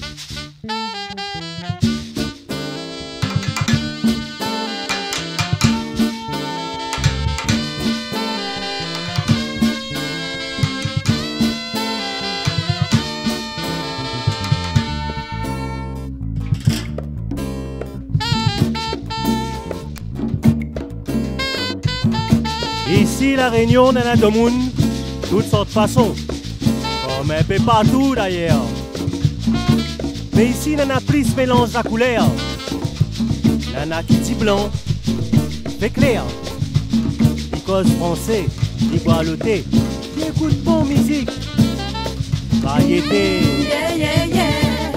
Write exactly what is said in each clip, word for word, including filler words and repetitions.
Ici, la Réunion n'a pas de monde, toutes sortes de façons, comme un peu partout d'ailleurs. Mais ici, on a plus mélange de couleurs. On a qui dit blanc, fait clair. Qui cause français, qui boit le thé, qui écoute bon musique. Variété. Yeah, yeah, yeah.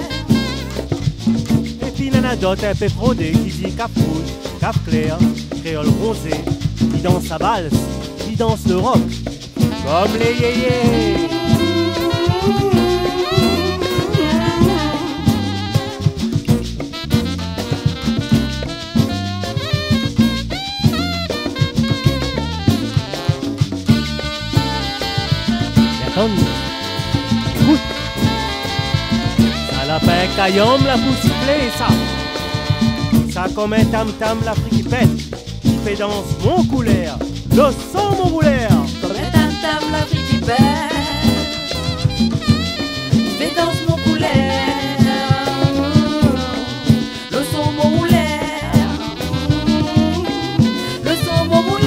Et puis, on a d'autres un peu fraudés qui dit cap rouge, cap clair, créole rosé, qui danse sa valse, qui danse le rock, comme les yéyés. Écoute, ça la paix caillom la poussiflée, ça. Ça comme un tam-tam la friquipette, qui fait danse mon couleur, le son mon rouleur. Comme un tam-tam la fille qui pète, fait danse mon couleur, le son mon rouleur, le son mon rouleur.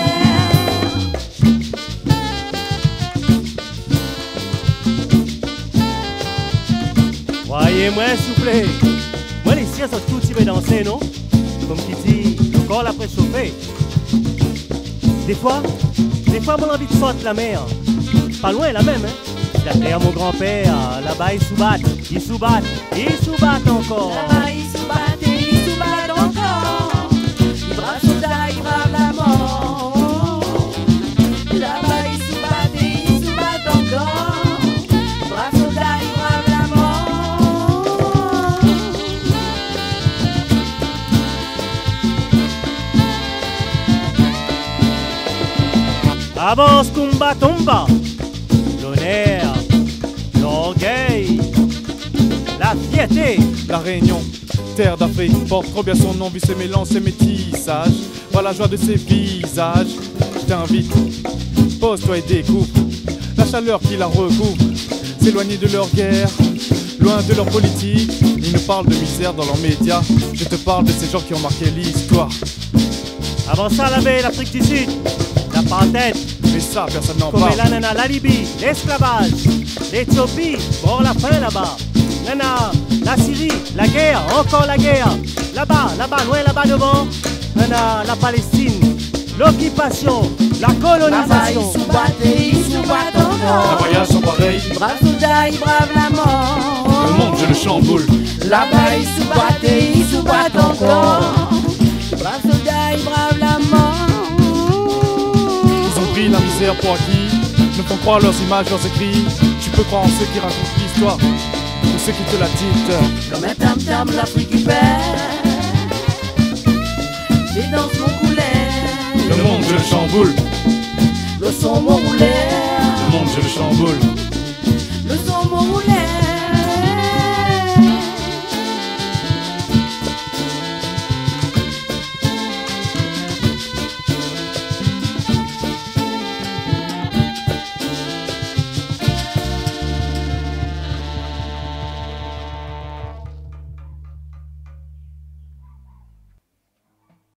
Voyez-moi s'il vous plaît, moi les siens sont tout typés danser, non? Comme qui dit, le corps l'a préchauffé. Des fois, des fois mon envie de sortir la mer, pas loin la même, hein? Derrière mon grand-père, là-bas il sous-batte, il sous-batte, il sous-batte encore. Là-bas il sous-batte et il sous-batte encore, il brave soldat, il brave la mort. Là-bas il sous-batte et il sous-batte encore, il brave soldat, il brave la mort. Avance, combat, tomba, l'honneur, l'orgueil, la fierté. La Réunion, terre d'Afrique, porte trop bien son nom, vu ses mélanges, ses métissages. Voilà la joie de ses visages. Je t'invite, pose-toi et découvre la chaleur qui la recouvre. S'éloigner de leur guerre, loin de leur politique. Ils nous parlent de misère dans leurs médias. Je te parle de ces gens qui ont marqué l'histoire. Avant ça, la baie, l'Afrique du Sud, l'apartheid, Mais ça, personne n'en comme parle. là, nana, la Libye, l'esclavage, l'Éthiopie, bon, la fin là-bas. Nana, la Syrie, la guerre, encore la guerre. Là-bas, là-bas, loin là-bas devant. Nana, la Palestine, l'occupation, la Là-bas colonisation. il sous-batte et il sous-batte Les encore, voyages sont pareils, il brave soldat, il brave la mort. le monde je le chamboule. Là-bas il sous-batte et il sous-batte encore, il brave soldat, il brave la mort. Ils ont pris la misère pour acquis, ne font croire leurs images, leurs écrits. Tu peux croire en ceux qui racontent l'histoire, ou ceux qui te la dictent. Comme un tam-tam l'Afrique qui pète, et danse mon couleur, Le monde je le chamboule, le son mon rouleur, le monde je le chamboule. le son mon rouleur.